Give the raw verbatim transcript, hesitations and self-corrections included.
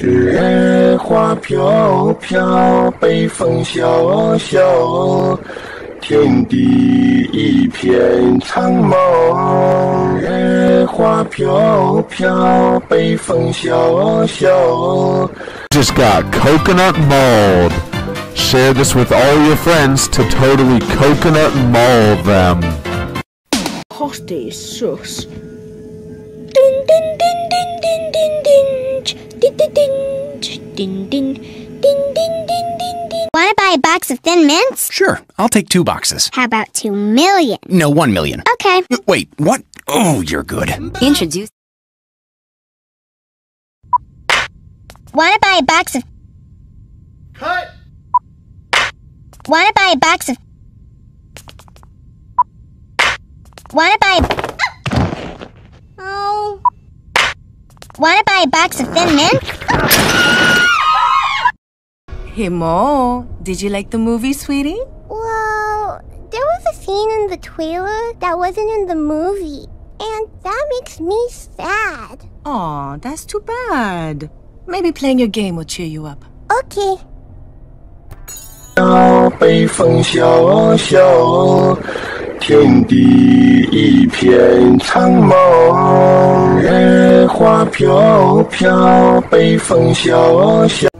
雪花飘飘，北风萧萧，天地一片苍茫。雪花飘飘，北风萧萧。 Just got coconut mold. Share this with all your friends to totally coconut mold them. Hostage sus. Din din din din din din din din din din din din din din din. Want to buy a box of Thin Mints? Sure, I'll take two boxes. How about two million? No, one million. Okay. Wait, what? Oh, you're good. Introduce. Want to buy a box of... Cut! Want to buy a box of... Want to buy... Oh. Want to buy a box of Thin Mints? Hey, Mo, did you like the movie, sweetie? Well, there was a scene in the trailer that wasn't in the movie, and that makes me sad. Aw, that's too bad. Maybe playing your game will cheer you up. Okay. 北风萧萧，天地一片苍茫。雪花飘飘，北风萧萧。